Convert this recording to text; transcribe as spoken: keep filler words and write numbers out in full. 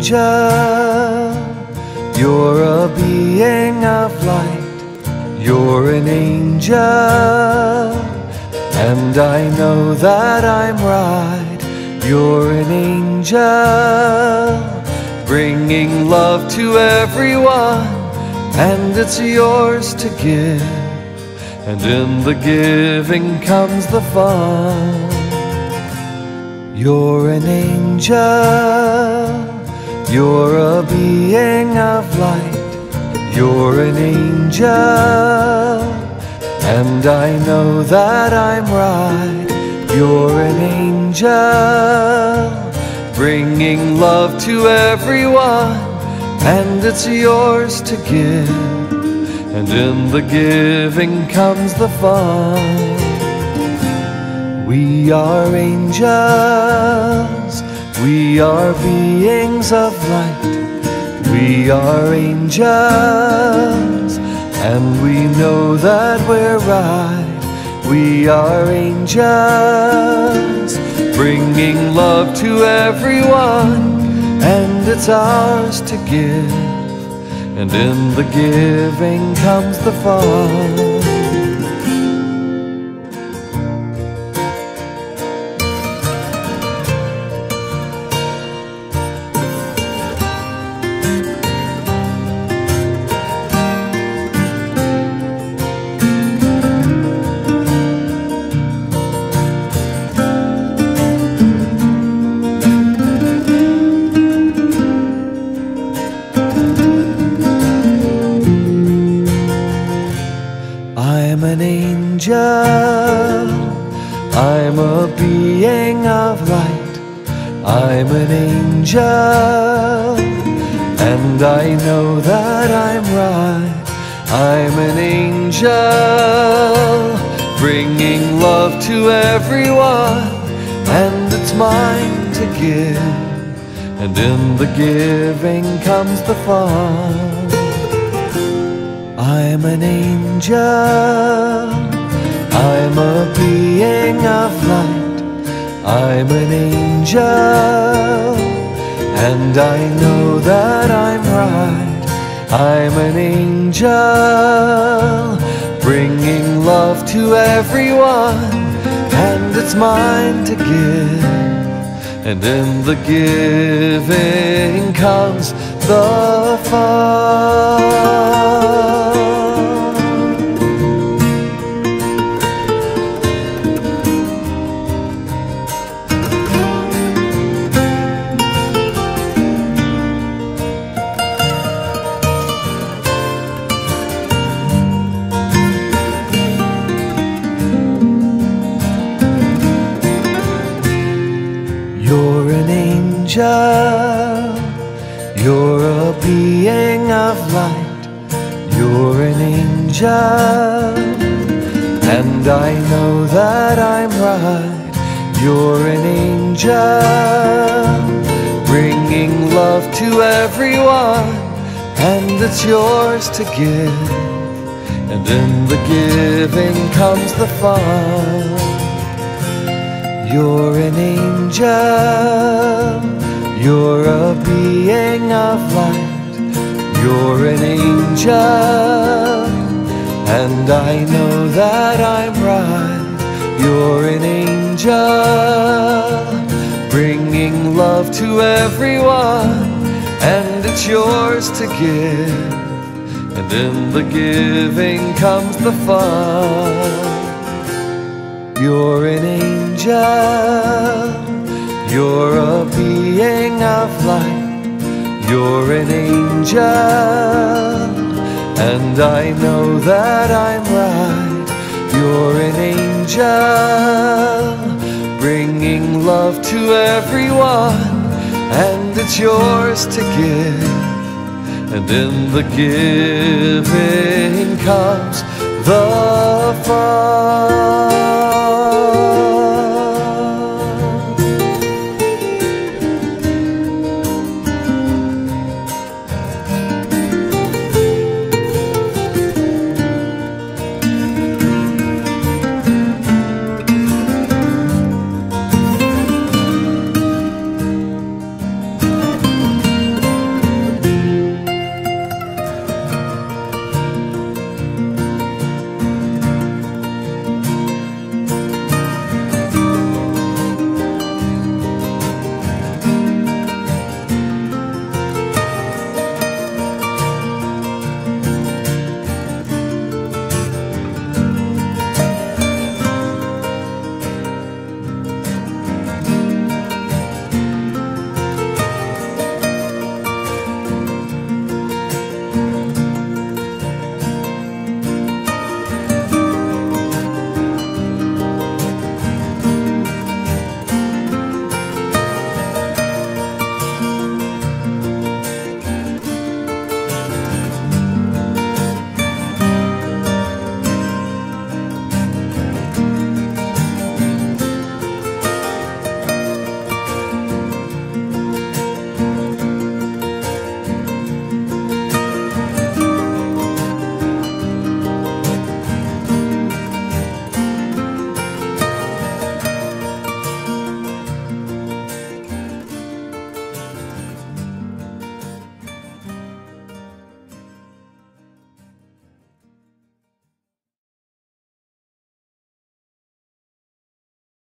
angel, you're a being of light, you're an angel, and I know that I'm right. You're an angel, bringing love to everyone, and it's yours to give, and in the giving comes the fun. You're an angel, you're a being of light, you're an angel, and I know that I'm right. You're an angel, bringing love to everyone, and it's yours to give, and in the giving comes the fun. We are angels, we are beings of light, we are angels, and we know that we're right. We are angels, bringing love to everyone, and it's ours to give, and in the giving comes the fun. I'm an angel, I'm a being of light, I'm an angel, and I know that I'm right. I'm an angel, bringing love to everyone, and it's mine to give, and in the giving comes the fun. I'm an angel, I'm a being of light, I'm an angel, and I know that I'm right. I'm an angel, bringing love to everyone, and it's mine to give, and in the giving comes the fun. You're an angel, you're a being of light, you're an angel, and I know that I'm right. You're an angel, bringing love to everyone, and it's yours to give, and in the giving comes the fun. You're an angel, you're a being of light, you're an angel, and I know that I'm right. You're an angel, bringing love to everyone, and it's yours to give, and in the giving comes the fun. You're an angel, you're a being of light, you're an angel, and I know that I'm right. You're an angel, bringing love to everyone, and it's yours to give, and in the giving comes the fun.